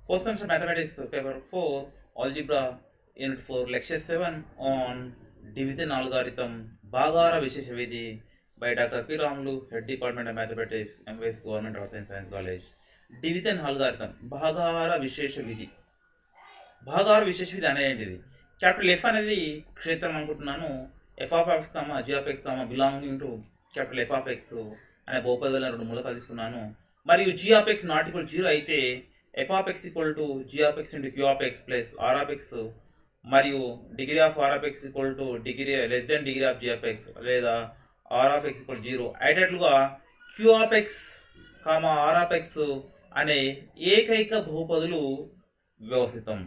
Post Mathematics paper 4 Algebra Unit 4 Lecture 7 on Division Algorithm Bhagara Vishesha Vidhi by Dr. P. Ramlu, Head Department of Mathematics, MVS Government Arts and Science College. Division Algorithm Bhagara Vishesha Vidhi. భాగాహార విశేష విధి అనేది capital F అనేది క్షేత్రం అనుకుంటున్నాను. F of X comma G of X comma belonging to capital F of X అనే బహుపదిలో రెండు మూలకాలు తీసుకున్నాను. మరియు G of X not equal 0 అయితే F of X equal to G of X into queue of X plus are of X మరియు degree of are of X equal to degree less than degree of G of X లేదా are of X equal 0 అయ్యేటట్లుగా q of X comma R of X అనే ఏకైక బహుపదులు వ్యవస్థితం.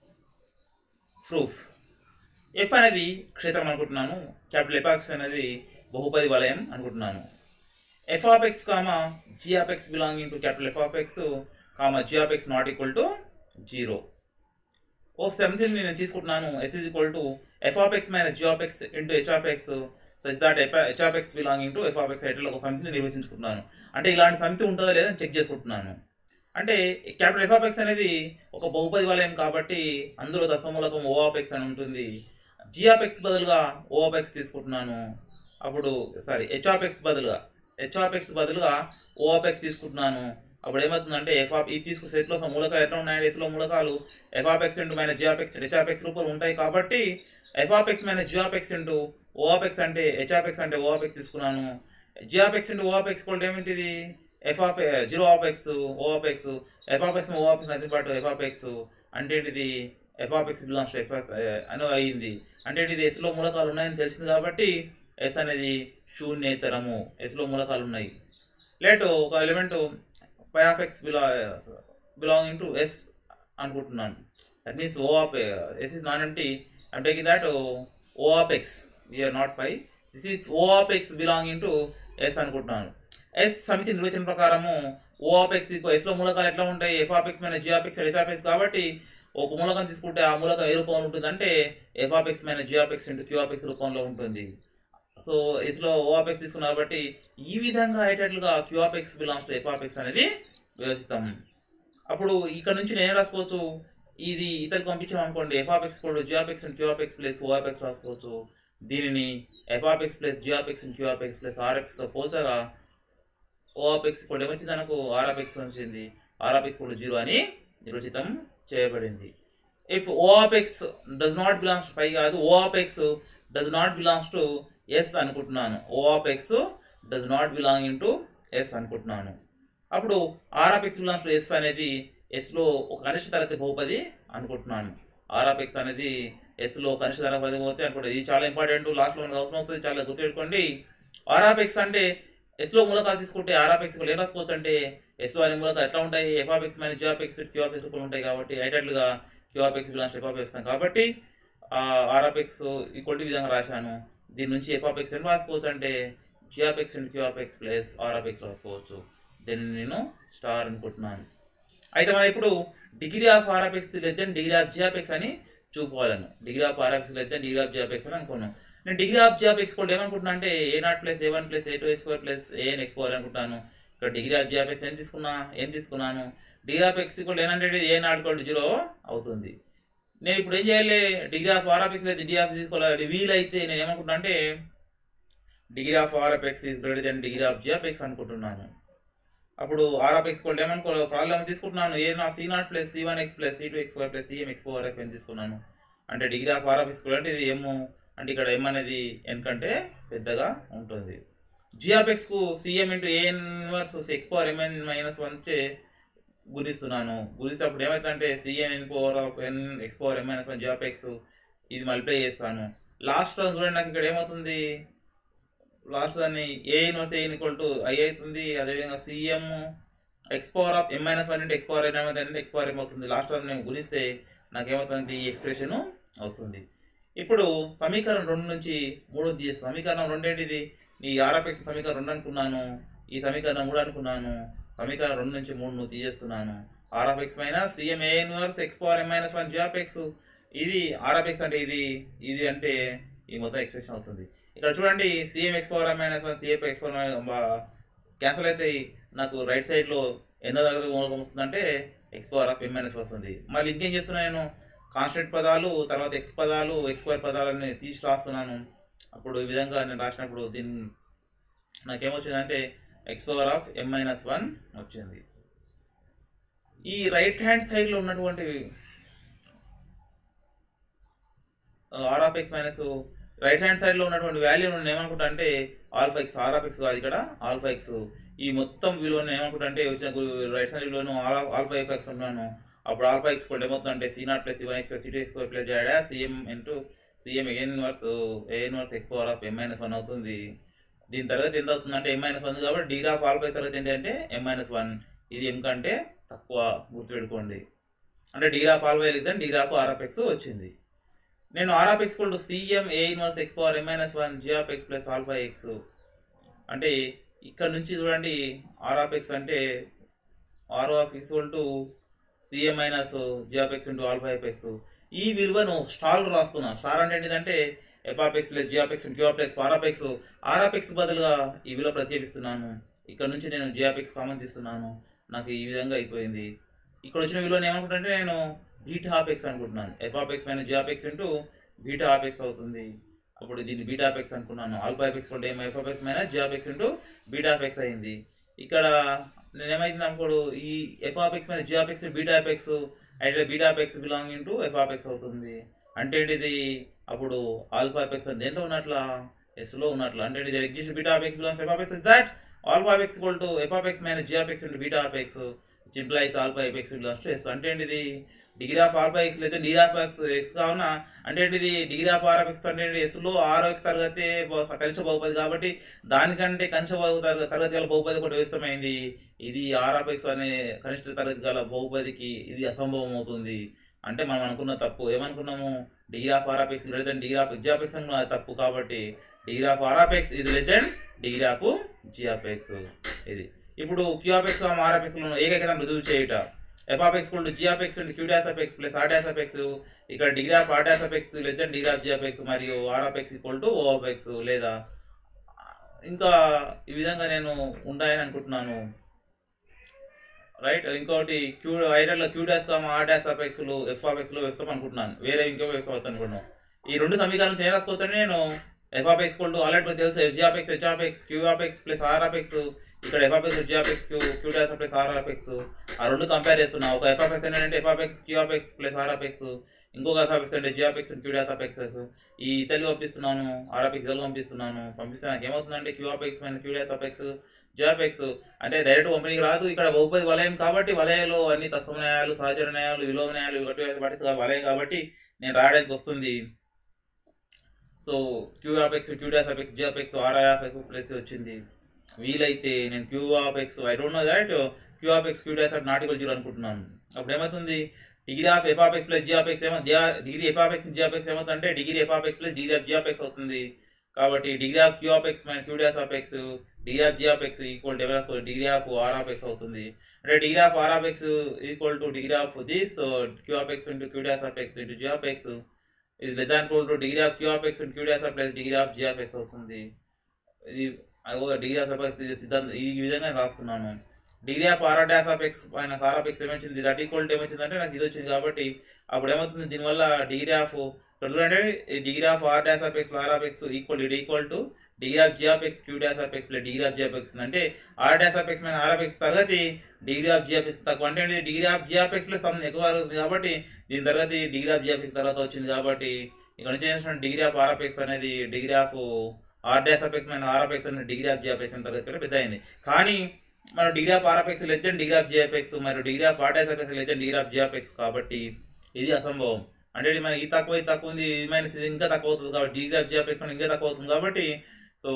Proof F అనేది క్షేత్రం అనుకుంటున్నాను. Capital F X అనేది బహుపది వలయం అనుకుంటున్నాను. F of X comma G of X belonging to capital F of X comma G of X not equal to 0. O seventeen నేను తీసుకుంటున్నాను. S is equal to F of X minus G of X into H of X so is that H of X belonging to F of X ఐటీలో ఒక సమితిని నిర్వచించుకుంటున్నాను. అంటే ఇలాంటి సమితి ఉంటుందా లేదా చెక్ చేసుకుంటున్నాను. అంటే క్యాపిటల్ ఎఫ్ ఆఫ్ ఎక్స్ అనేది ఒక బహుపది వలయం కాబట్టి అందులో దశమూలకం ఓ ఆఫ్ ఎక్స్ అని ఉంటుంది. జీ ఆఫ్ ఎక్స్ బదులుగా ఓ ఆఫ్ ఎక్స్ తీసుకుంటున్నాను. అప్పుడు హెచ్ ఆఫ్ ఎక్స్ బదులుగా ఓ ఆఫ్ ఎక్స్ తీసుకుంటున్నాను. అప్పుడు ఏమవుతుందంటే ఎఫ్ ఆఫ్ ఈ తీసుకు సెట్లో మూలకాలు ఎట్లా ఉన్నాయంటే ఎస్లో మూలకాలు F of X into minus G of X H of X రూపాయలు ఉంటాయి కాబట్టి F of X minus G of X into O of X అంటే హెచ్ ఆఫ్ ఎక్స్ అంటే ఓ ఆఫ్ ఎక్స్ తీసుకున్నాను. G of X into O of X కూడా ఏమిటిది F of 0 of X O of X F of X O of X nothing but F of X అంటే ఏంటిది F of x belongs to F అని అయింది. అంటే ఇది ఎస్లో మూలకాలు ఉన్నాయని తెలిసింది కాబట్టి ఎస్ అనేది శూన్యేతరము. ఎస్లో మూలకాలు ఉన్నాయి. లేటు ఒక element pi of X belonging to s అనుకుంటున్నాను. That means o of s is non empty. I'm taking that o of x we are not pi this is o of X belonging to s అనుకుంటున్నాను. S సమితి నిర్వచన ప్రకారము ఓ of X ఎస్లో మూలకాలు ఎట్లా ఉంటాయి f of X minus G of X H of x కాబట్టి ఒక మూలకం తీసుకుంటే ఆ మూలకం ఏ రూపంలో ఉంటుంది అంటే f of X minus G of X into queue of x రూపంలో ఉంటుంది. సో ఎస్లో ఓ ఆఫ్ ఎక్స్ తీసుకున్నారు కాబట్టి ఈ విధంగా అయ్యేటట్లుగా q of x belongs to F of x అనేది వ్యవస్థితం. అప్పుడు ఇక్కడ నుంచి నేను ఏం రాసుకోవచ్చు ఇది ఇతరులకు పంపించాం అనుకోండి ఎఫ్ ఆఫ్ ఎక్స్ కూడా g of x and q of X plus o of x రాసుకోవచ్చు. దీనిని f of X plus g of x and q of X plus r ఎక్స్తో పోల్చగా ఓ ఆఫ్ ఎక్స్ కూడా ఏమొచ్చింది మనకు ఆర్ ఆఫ్ ఎక్స్ వచ్చింది. R of X కూడా 0 అని నిర్వచితం చేయబడింది. If o of x does not belongs pi కాదు o of x does not belongs to s అనుకుంటున్నాను. O of x does not belonging to s అనుకుంటున్నాను. అప్పుడు r of x belongs to s అనేది ఎస్లో ఒక కనిష్ట తరగతి బహుపది అనుకుంటున్నాను. ఆర్ ఆఫ్ ఎక్స్ అనేది ఎస్లో కనిష్ట తరగతి పోతే అనుకుంటుంది. ఇది చాలా ఇంపార్టెంట్. లాస్ట్లో మనకు అవసరం అవుతుంది. చాలా గుర్తుపెట్టుకోండి. ఆర్ ఆఫ్ ఎక్స్ అంటే ఎస్లో మూలకాలు తీసుకుంటే ఆర్ ఆఫ్ ఎక్స్ ఏం రాసుకోవచ్చు అంటే ఎస్లో అనే మూలకాలు ఎట్లా ఉంటాయి f of X minus G of x q of X కూడా ఉంటాయి కాబట్టి ఐటెట్లుగా q of x belongs f of x కాబట్టి r of X equal to విధంగా రాశాను. దీని నుంచి ఎఫ్ ఆఫ్ ఎక్స్ ఏం రాసుకోవచ్చు అంటే g of x and q of X plus are of x రాసుకోవచ్చు. దీన్ని నేను స్టార్ అనుకుంటున్నాను. అయితే మనం ఇప్పుడు degree of are of x less than degree of G of x అని చూపుకోవాలను. Degree of are of x less than degree of G of x అని అనుకున్నాను. నేను degree of G of X కూడా ఏమనుకుంటున్నా అంటే A0 plus A1 plus A2 square plus AN x square అనుకుంటాను. ఇక్కడ degree of G of x ఏం తీసుకున్నాను డిగ్రీ ఆఫ్ ఎక్స్ కూడా ఏనంటే A0 0 అవుతుంది. నేను ఇప్పుడు ఏం చేయాలి degree of are of x అయితే డిగ్రీ ఆఫ్ తీసుకోవాలి. వీలైతే నేను ఏమనుకుంటున్నా అంటే degree of are of x is greater than degree of G of x అనుకుంటున్నాను. అప్పుడు ఆర్ ఆఫ్ ఎక్స్ కూడా ఏమనుకోవాలి ప్రాబ్లం తీసుకుంటున్నాను C0 plus C1 x plus C2 x square plus CM x square అని తీసుకున్నాను. అంటే degree of are of X కూడా అంటే ఇది M అంటే ఇక్కడ M అనేది N కంటే పెద్దగా ఉంటుంది. జీ ఆఫ్ ఎక్స్కు CM into AN inverse x power MN minus 1 చే గుణిస్తున్నాను. గుణిస్తే అప్పుడు ఏమవుతుందంటే CN in power of N x power M minus 1 g of x ఇది మల్టిప్లై చేస్తాను. లాస్ట్ టర్మ్ చూడండి నాకు ఇక్కడ ఏమవుతుంది లాస్ట్ దాన్ని A inverse AN equal to I అవుతుంది. అదేవిధంగా CM x power of M minus 1 into x power N ఏమవుతుంది ఎక్స్ పవర్ M అవుతుంది. లాస్ట్ టర్మ్ నేను గుణిస్తే నాకు ఏమవుతుంది ఈ ఎక్స్ప్రెషన్ వస్తుంది. ఇప్పుడు సమీకరణం 2 నుంచి 3 తీసేస్తాను. సమీకరణం 2 ఏంటిది ఈ ఆర్ ఆఫ్ ఎక్స్ సమీకరణం 2 అనుకున్నాను. ఈ సమీకరణం 3 అనుకున్నాను. సమీకరణం 2 నుంచి 3 తీసేస్తున్నాను. R of X minus CM A inverse x power M minus 1 g of x ఇది ఆర్ ఆఫ్ ఎక్స్ అంటే ఇది అంటే ఈ మొత్తం ఎక్స్ప్రెషన్ అవుతుంది. ఇక్కడ చూడండి CM x power M minus 1 CF x power cancel అయితే నాకు రైట్ సైడ్లో ఎన్నో దగ్గర మూలకం వస్తుందంటే x power of m minus వస్తుంది. మళ్ళీ ఇంకేం చేస్తున్నాను, నేను కాన్స్టెంట్ పదాలు తర్వాత ఎక్స్ పదాలు ఎక్స్ స్క్వేర్ పదాలని తీసి రాస్తున్నాను. అప్పుడు ఈ విధంగా నేను రాసినప్పుడు దీన్ని నాకేమొచ్చిందంటే x power of m minus 1 వచ్చింది. ఈ రైట్ హ్యాండ్ సైడ్లో ఉన్నటువంటి r of X minus right hand సైడ్లో ఉన్నటువంటి వాల్యూ నేను ఏమనుకుంటా అంటే alpha x, r of x కాదు ఇక్కడ ఆల్ఫా ఎక్స్. ఈ మొత్తం విలువను ఏమనుకుంటా అంటే వచ్చిన రైట్ సైడ్ విలువను ఆల్ఫా ఎక్స్ అంటున్నాను. అప్పుడు ఆల్ఫా ఎక్స్ కూడా ఏమవుతుందంటే C0 plus C1 x plus C2 x plus CM into CM a inverse x power of m minus 1 అవుతుంది. దీని తరగతి ఎంత అవుతుందంటే ఎం మైనస్ 1 కాబట్టి డిగ్రీ ఆఫ్ ఆల్ఫా తరగతి ఏంటి అంటే ఎం మైనస్ 1. ఇది ఎం కంటే తక్కువ గుర్తుపెట్టుకోండి. అంటే డిగ్రీ ఆఫ్ ఆల్ఫా వెళ్తే degree of are of x వచ్చింది. నేను r of X equal to CM a inverse x power m minus 1 G of X plus alpha x. అంటే ఇక్కడ నుంచి చూడండి ఆర్ ఆఫ్ ఎక్స్ అంటే r of X equal to CM minus G of X into alpha f x. ఈ విలువను star రాస్తున్నా. Star అంటే ఏంటిదంటే f of X plus G of x q of x r of x. R of x బదులుగా ఈ విలువ ప్రతిక్షేపిస్తున్నాను. ఇక్కడ నుంచి నేను G ఆఫ్ ఎక్స్ కామన్ తీస్తున్నాను. నాకు ఈ విధంగా అయిపోయింది. ఇక్కడ వచ్చిన విలువను ఏమనుకుంటే నేను బీటా ఆఫ్ ఎక్స్ అనుకుంటున్నాను. F of X minus G of X into beta of x అవుతుంది. అప్పుడు దీన్ని బీటా ఆఫ్ ఎక్స్ అనుకున్నాను. ఆల్ఫా ఎఫ్ ఎక్స్ కూడా ఏమో f of X minus G of X into beta of x అయింది. ఇక్కడ నేను ఏమైంది అనుకోడు ఈ f of X minus G of x beta of x అయితే beta of X belonging to F of x అవుతుంది. అంటే ఏంటిది అప్పుడు ఆల్ఫా ఎఫ్ ఎక్స్ దేంట్లో ఉన్నట్ల ఎస్లో ఉన్నట్ల. అంటే ఇది exist beta of x belongs f of x is that alpha f x equal to F of X minus G of X into beta of x which implies alpha f x belongs to s. అంటే ఏంటిది degree of alpha x లేదా degree of x x కావున అంటే ఏంటిది degree of are of X అంటే ఎస్లో are X తరగతి కంచ బహుపది కాబట్టి దానికంటే కంచ తరగతి గల బహుపది కూడా వ్యవస్థమైంది. ఇది ఆర్ ఆఫ్ ఎక్స్ అనే కనిష్ట తరగతి గల బహుపదికి ఇది అసంభవం అవుతుంది. అంటే మనం అనుకున్న తప్పు ఏమనుకున్నాము degree of are of x greater than degree of G of x అనుకున్న తప్పు. కాబట్టి degree of are of x ఇది less than degree of G of x. ఇది ఇప్పుడు q of x r of x ఏకైకతం రుజువు చేయుట. F of X equal to G of x and q dash of X plus r dash of x. ఇక్కడ degree of r dash of x less than degree of G of X మరియు r of X equal to O of X. లేదా ఇంకా ఈ విధంగా నేను ఉంటాయని అనుకుంటున్నాను. Right. ఇంకోటి క్యూ ఐరల్లో q dash r dash of ఎక్స్లు ఎఫ్ ఆఫ్ ఎక్స్లో వేస్తాం అనుకుంటున్నాను. వేరే ఇంకో వేస్తాం అనుకుంటున్నాను. ఈ రెండు సమీకరణం చేయ రాసుకోవచ్చని నేను f of X equal to already తెలుసు G of X H of x q of X plus are of x. ఇక్కడ f of x G of x q dash plus are of x. ఆ రెండు compare చేస్తున్నా. ఒక f of x ఏంటంటే f of x q of X plus are of x. ఇంకొక f of X అంటే G of x q dash of x. ఈ తెలుగు పంపిస్తున్నాను, are of X Telugu పంపిస్తున్నాను. పంపిస్తే నాకు ఏమవుతుందంటే q of X minus q dash of x G of X. అంటే direct పంపిణీకి రాదు. ఇక్కడ బహుపది వలయం కాబట్టి వలయంలో అన్ని తత్వ న్యాయాలు సహచర న్యాయాలు విలోమ న్యాయాలు పాటిస్తారు వలయం కాబట్టి నేను రాయడానికి వస్తుంది. So q of x q dash of x G of x r of X plus వచ్చింది. వీలైతే నేను q of x I don't know that q of x q dash of not equal 0 అనుకుంటున్నాను. అప్పుడు ఏమవుతుంది degree of f of X plus G of x ఏమో degree f of x G of x ఏమవుతుందంటే degree f of X plus degree of G of x అవుతుంది. కాబట్టి degree of q of X minus q dash of x degree of G of X equal to degree of are of x అవుతుంది. అంటే degree of are of X equal to degree of this q of X into q dash of X into G of x ఇది less than equal to degree of q of X into q dash of plus degree of G of x అవుతుంది. ఇది degree of f సిద్ధాంతం ఈ విధంగా రాస్తున్నాను. Degree of r dash of X minus r of x ఏమొచ్చింది that equal to ఏమొచ్చిందంటే నాకు ఇది వచ్చింది. కాబట్టి అప్పుడు ఏమవుతుంది దీనివల్ల డిగ్రీ ఆఫ్ అంటే degree of r dash of x r of X equal to degree of G of x q dash of X plus degree of G of X. అంటే r dash of X minus r of x తరగతి degree of G of x తక్కువ. అంటే degree of G of X plus ఎక్కువ అవుతుంది కాబట్టి దీని తరగతి degree of G of x తర్వాత వచ్చింది. కాబట్టి ఇక్కడ నుంచి ఏంటంటే degree of are of x అనేది degree of r dash of X minus r of x అనేది degree of G of x తరగతి కంటే పెద్ద అయింది. కానీ మనం degree of are of x less than degree of G of X మరియు degree of r dash of x less than degree of G of x. కాబట్టి ఇది అసంభవం. అంటే మనకి ఇది తక్కువ ఇది తక్కువ ఉంది ఇది మైనస్ ఇది ఇంకా తక్కువ అవుతుంది కాబట్టి degree of G of x ఇంకా తక్కువ అవుతుంది. కాబట్టి సో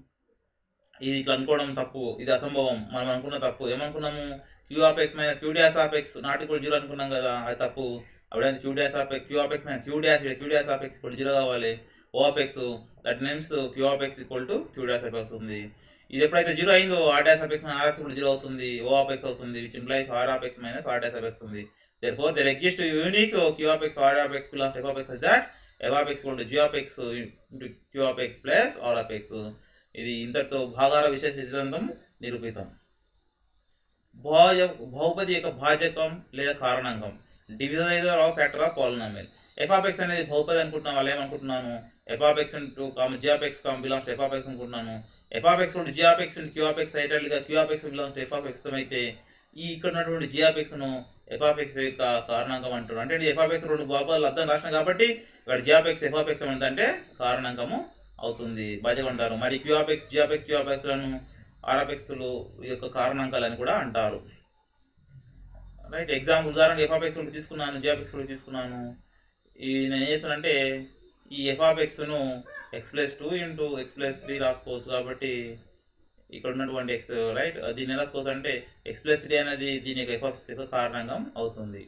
ఇది ఇట్లా అనుకోవడం తప్పు. ఇది అసంభవం. మనం అనుకున్న తప్పు. ఏమనుకున్నాము q of X minus q dash of X not equal 0 అనుకున్నాం కదా. అది తప్పు. అప్పుడైతే q dash of x q of X minus q dash of X equal 0 కావాలి. O of x that means q of X equal to q dash of x ఉంది. ఇది ఎప్పుడైతే 0 అయిందో r dash of X minus r x కూడా 0 అవుతుంది. O of x అవుతుంది which implies r of X minus r dash of x ఉంది. Therefore there exists a unique Q of x R of x plus f of x such that f of x equal to G of x into Q of x plus R of x. ఇది ఇంతటితో భాగాల విశేష సిద్ధాంతం నిరూపితం. బహుపది యొక్క భాజకం లేదా కారణాంకం, divisor of factor of polynomial. F of x అనేది బహుపది అనుకుంటున్నాను, వాళ్ళు ఏమనుకుంటున్నాను f of X into g of x belongs to F of x అనుకుంటున్నాను. F of x g of x q of x ఐటల్గా q of x belongs to F of x అయితే ఈ ఇక్కడ ఉన్నటువంటి జీ ఆఫ్ ఎక్స్ను f of x యొక్క కారణాంకం అంటారు. అంటే ఎఫ్ ఆఫ్ ఎక్స్ 2 భాగాలు అర్థం రాసిన కాబట్టి ఇక్కడ g of X F of X అంటే కారణాంకము అవుతుంది, భాజకం అంటారు. మరి q of x g of x q of ఎక్స్లను ఆర్ ఆఫ్ ఎక్స్లు యొక్క కారణాంకాలు అని కూడా అంటారు. రైట్, ఎగ్జాంపుల్ ఉదాహరణకు ఎఫ్ ఆఫ్ ఎక్స్ తీసుకున్నాను, జీ ఆఫ్ ఎక్స్ తీసుకున్నాను. ఈ నేను ఏం చేస్తానంటే ఈ f of ఎక్స్ను x+2 into x+3 రాసుకోవచ్చు. కాబట్టి ఇక్కడ ఉన్నటువంటి ఎక్స్ రైట్ దీన్ని ఎలా రాసుకోవచ్చు అంటే x+3 అనేది దీని యొక్క ఎఫ్ ఆఫ్ ఎక్స్ యొక్క కారణాంకం అవుతుంది.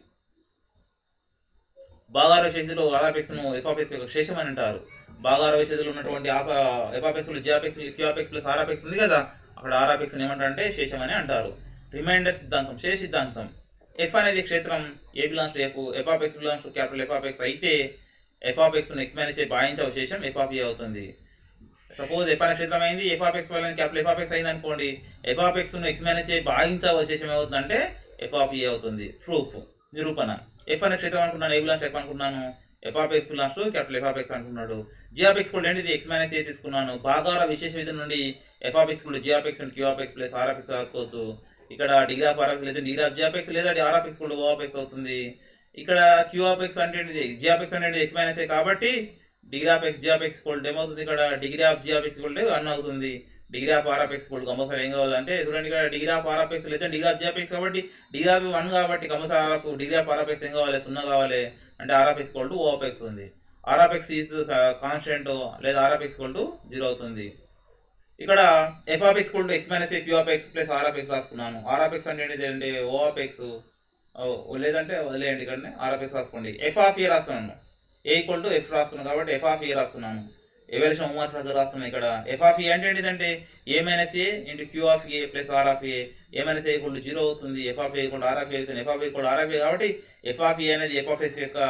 భాగార విశేషలో ఆర్ ఆఫ్ ఎక్స్ను ఎఫ్ ఆఫ్ ఎక్స్ యొక్క శేషం అని అంటారు. భాగార విశేషలో ఉన్నటువంటి f of x g of x q of X plus are of x ఉంది కదా, అక్కడ ఆర్ ఆఫ్ ఎక్స్ని ఏమంటారు అంటే శేషం అని అంటారు. రిమైండర్ సిద్ధాంతం, శేష సిద్ధాంతం. ఎఫ్ అనేది క్షేత్రం a belongs to f, f of x belongs to capital F of x అయితే ఎఫ్ ఆఫ్ ఎక్స్ను ఎక్స్ మైనస్ భాగించే అవశేషం ఎఫ్ ఆఫ్ ఏ అవుతుంది. సపోజ్ ఎఫ్ అనే క్షేత్రం అయింది, ఎఫ్ ఆఫ్ ఎక్స్ వల్ల క్యాపిటల్ ఎఫ్ ఆఫ్ ఎక్స్ అయింది అనుకోండి, ఎఫ్ ఆఫ్ ఎక్స్ను ఎక్స్ మైనస్ భాగించే అవశేషం ఏమవుతుందంటే ఎఫ్ ఆఫ్ ఏ అవుతుంది. ప్రూఫ్, నిరూపణ. ఎఫ్ అనే క్షేత్రం అనుకున్నాను, ఏ బిలాంగ్స్ ఎఫ్ అనుకున్నాను, f of x belongs to capital F of x అనుకున్నాడు. జీ ఆఫ్ ఎక్స్ కూడా ఏంటిది ఎక్స్ మైనస్ ఏ తీసుకున్నాను. భాగాల విశేష విధి నుండి ఎఫ్ ఆఫ్ ఎక్స్ కూడా g of x and q of X plus are of x రాసుకోవచ్చు. ఇక్కడ degree of are of X లేదా degree of G of X లేదా ఆర్ ఆఫ్ ఎక్స్ కూడా ఓ ఆఫ్ ఎక్స్ అవుతుంది. ఇక్కడ క్యూ ఆఫ్ ఎక్స్ అంటే g of X అంటే x minus a కాబట్టి degree of x g of X కూడా ఏమవుతుంది, ఇక్కడ degree of G of X కూడా 1 అవుతుంది. Degree of are of X కూడా కంపల్సరీ ఏం కావాలంటే చూడండి, ఇక్కడ degree of are of X లేదా degree of G of x కాబట్టి డిగ్రీ ఆఫ్ 1 కాబట్టి compulsory r of degree of are of x ఏం కావాలి, 0 కావాలి. అంటే r of X equal to O of x ఉంది. R of x is constant లేదా are of X equal to 0 అవుతుంది. ఇక్కడ f of X equal to x minus a q of X plus are of x రాసుకున్నాను. R of X అంటే ఏంటంటే O of x, లేదంటే వదిలేయండి, ఇక్కడ r of x రాసుకోండి. ఎఫ్ ఆఫ్ ఏ రాస్తున్నాను, ఏ ఈక్వల్ టు ఎఫ్ రాస్తున్నాను కాబట్టి ఎఫ్ ఆఫ్ ఏ రాస్తున్నాను. ఎవరేషన్ హోంవర్క్ రాస్తున్నాను. ఇక్కడ ఎఫ్ ఆఫ్ ఏ అంటే ఏంటిదంటే a minus a into queue of a plus are of a. A minus a equal to 0 అవుతుంది, f of a equal to r of a అవుతుంది. F of a equal r of a కాబట్టి F of a అనేది f of x యొక్క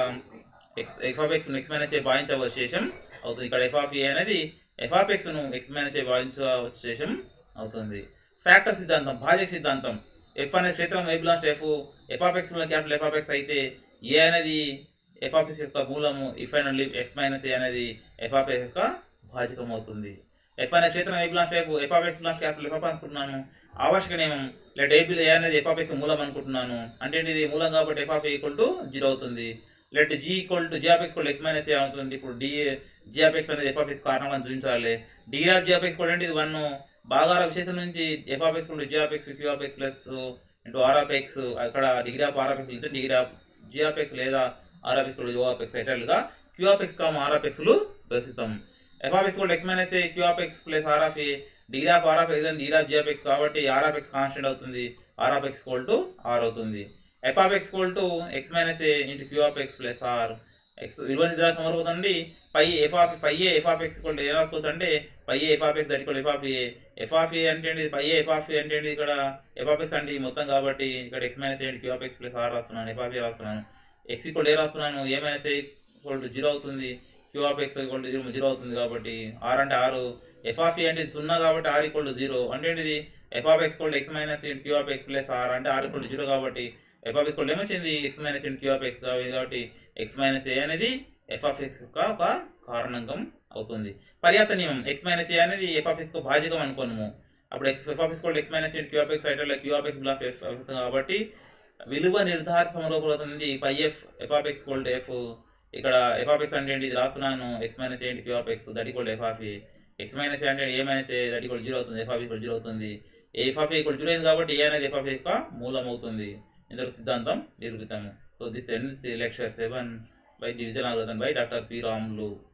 f of ఎక్స్ను x minus a భావించవశేషం అవుతుంది. ఇక్కడ f of a అనేది ఎఫ్ ఆఫ్ ఎక్స్ను ఎక్స్ మైనస్ ఏ భావించవశేషం అవుతుంది. ఫ్యాక్టర్ సిద్ధాంతం, భాజక సిద్ధాంతం. ఎఫ్ అనే క్షేత్రం a belongs to f, f of x capital F of x అయితే ఏ అనేది ఎఫ్ ఆఫ్ ఎక్స్ యొక్క మూలము, ఇఫ్ అండ్ లివ్ ఎక్స్ మైనస్ ఏ అనేది ఎఫ్ ఆఫ్ ఎక్స్ యొక్క భాజకం అవుతుంది. ఎఫ్ అనే క్షేత్రం a belongs to f, f of x belongs capital F of అనుకుంటున్నాను. ఆవశ్యక నియమం లేదా ఏ అనేది ఎఫ్ ఆఫ్ ఎక్స్ మూలం అనుకుంటున్నాను. అంటే ఇది మూలం కాబట్టి F of a equal to 0 అవుతుంది. Let g equal to G of x x minus a అవుతుంది. ఇప్పుడు జీ ఆఫ్ ఎక్స్ అనేది ఎఫ్ ఆఫ్ ఎక్స్ కారణం అని చూపించాలి. Degree of G of X కూడా ఏంటి 1. భాగాల విశేషం నుంచి f of x g of x q of X plus into r of x. అక్కడ degree of are of x అయితే degree of G of X లేదా are of X O of x ఎటల్గా q of x r of ఎక్స్లు ప్రస్తుతం. F of x x minus a q of X plus are of a. Degree of are of x degree of G of x కాబట్టి r of x constant అవుతుంది, r of X equal to r అవుతుంది. F of X equal to x minus a into queue of X plus r. X విలువ నిర్ధారణ అవుతుంది. పై f of X equal to a రాసుకోవచ్చు అంటే పై a f of x that equal f of a. F of a అంటే పై a f of a అంటే ఇక్కడ ఎఫ్ ఆఫ్ ఎక్స్ అంటే మొత్తం కాబట్టి ఇక్కడ x minus a q of X plus r రాస్తున్నాను, ఎఫ్ ఆఫ్ ఏ రాస్తున్నాను. ఎక్స్ ఈక్వల్ ఏ రాస్తున్నాను, a minus a equal to 0 అవుతుంది, q of X equal to 0 అవుతుంది కాబట్టి ఆర్ అంటే 6. ఎఫ్ ఆఫ్ ఏ అంటే 0 కాబట్టి ఆర్ ఈక్వల్ టు 0. అంటే ఏంటిది F of x x minus q of X plus r అంటే ఆర్ ఈక్వల్ టు 0 కాబట్టి ఎఫ్ ఆఫ్ ఎక్స్ ఏమొచ్చింది x minus q of x కాబట్టి ఎక్స్ మైనస్ ఏ అనేది ఎఫ్ ఆఫ్ ఎక్స్ యొక్క ఒక కారణాంకం అవుతుంది. పర్యాప్త నియమం, ఎక్స్ మైనస్ ఏ అనేది ఎఫ్ ఆఫ్ ఎక్స్ భాజకం అనుకోను. అప్పుడు f of x x minus q of x అయితే q of x belongs f కాబట్టి విలువ నిర్ధారిత సమరూపమవుతుంది. పై f of X equal to f. ఇక్కడ ఎఫ్ ఆఫ్ ఎక్స్ అంటే ఏంటి, ఇది రాస్తున్నాను x minus a q of x that equal f of a. X minus a అంటే a minus a that equal 0 అవుతుంది, ఎఫ్ ఆఫ్ ఈక్వల్ 0 అవుతుంది. F of equal 0 అయింది కాబట్టి ఏ అనేది ఎఫ్ ఆఫ్ యొక్క మూలం అవుతుంది. ఇందులో సిద్ధాంతం నిరూపితాము. So this ends lecture 7 by division algorithm by Dr. P. Ramlu.